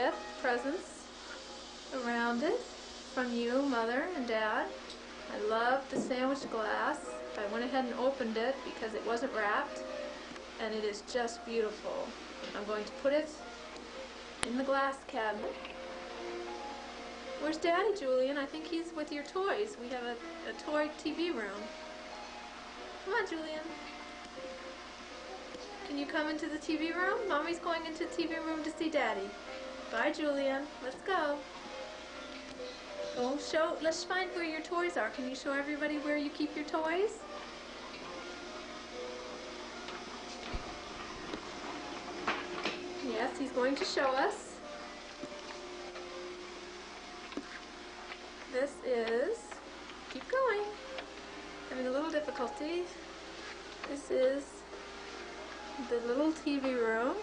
with presents around it from you, Mother and Dad. I love the sandwich glass. I went ahead and opened it because it wasn't wrapped, and it is just beautiful. I'm going to put it in the glass cabinet. Where's Daddy, Julian? I think he's with your toys. We have a toy TV room. Come on, Julian. Can you come into the TV room? Mommy's going into the TV room to see Daddy. Bye, Julian. Let's go. Let's find where your toys are. Can you show everybody where you keep your toys? Yes, he's going to show us. This is, keep going, having a little difficulty. This is the little TV room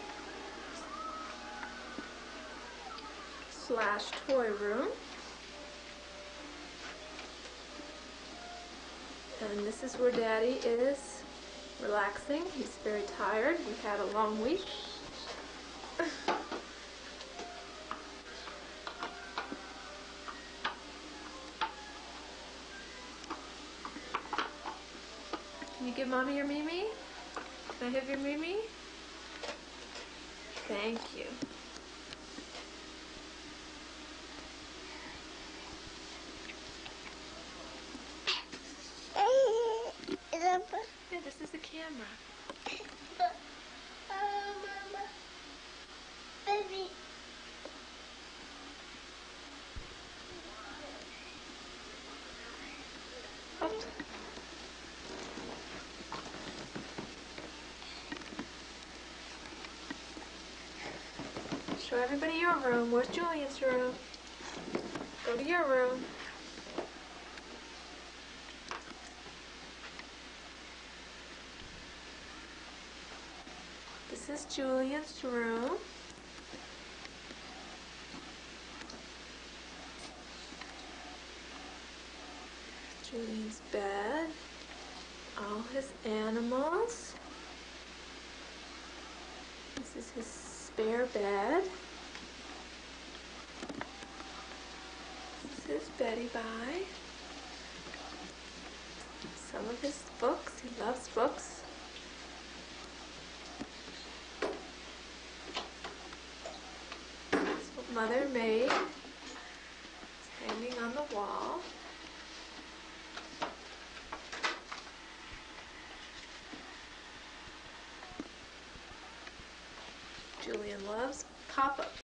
/ toy room. And this is where Daddy is relaxing. He's very tired. We've had a long week. Can you give Mommy your Mimi? Can I have your Mimi? Thank you. Yeah, this is the camera. Mama, baby. Oops. Show everybody your room. Where's Julian's room? Go to your room. This is Julian's room. Julian's bed. All his animals. This is his spare bed. This is Betty Bye. Some of his books. He loves books. That's what Mother made. It's hanging on the wall. Julian loves pop-up